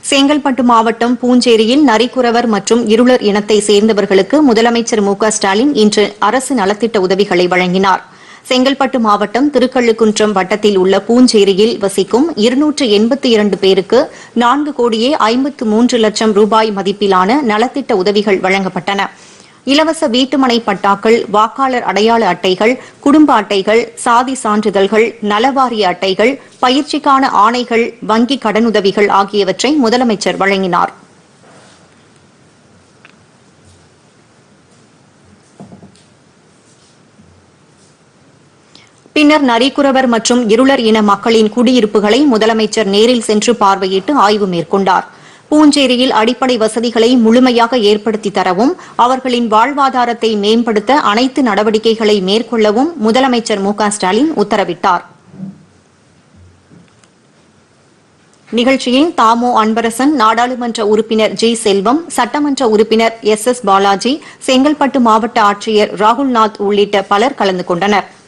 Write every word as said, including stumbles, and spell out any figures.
செங்கல்பட்டு மாவட்டம் பூஞ்சேரியில் நரிக்குறவர் மற்றும் இருளர் இனத்தை சேர்ந்தவர்களுக்கு முதலமைச்சர் மு க ஸ்டாலின் இன்று அரசு நலத்திட்ட உதவிகளை வழங்கினார். செங்கல்பட்டு மாவட்டம் திருக்கழுக்குன்றம் வட்டத்தில் உள்ள பூஞ்சேரியில் வசிக்கும் இருநூற்று எண்பத்தி இரண்டு பேருக்கு நான்கு கோடியே ஐம்பத்து மூன்று லட்சம் ரூபாய் மதிப்பிலான நலத்திட்ட உதவிகள் வழங்கப்பட்டன. இலவச வீட்டுமனை பட்டாக்கள், வாக்காளர் அடையாள அட்டைகள், குடும்ப அட்டைகள், சாதி சான்றிதழ்கள், நலவாரிய அட்டைகள், பயிற்சிக்கான ஆணைகள், வங்கி கடனுதவிகள் ஆகியவற்றை முதலமைச்சர் வழங்கினார். பின்னர் நரிக்குறவர் மற்றும் இருளர் இன மக்களின் குடியிருப்புகளை முதலமைச்சர் நேரில் சென்று பார்வையிட்டு ஆய்வு மேற்கொண்டார். பூஞ்சேரியில் அடிப்படை வசதிகளை முழுமையாக ஏற்படுத்தி தரவும் அவர்களின் வாழ்வாதாரத்தை மேம்படுத்த அனைத்து நடவடிக்கைகளை மேற்கொள்ளவும் முதலமைச்சர் மு க ஸ்டாலின் உத்தரவிட்டார். நிகழ்ச்சியில் தாமோ அன்பரசன், நாடாளுமன்ற உறுப்பினர் ஜி செல்வம், சட்டமன்ற உறுப்பினர் எஸ் எஸ் பாலாஜி, செங்கல்பட்டு மாவட்ட ஆட்சியர் ராகுல்நாத் உள்ளிட்ட பலர் கலந்து கொண்டனர்.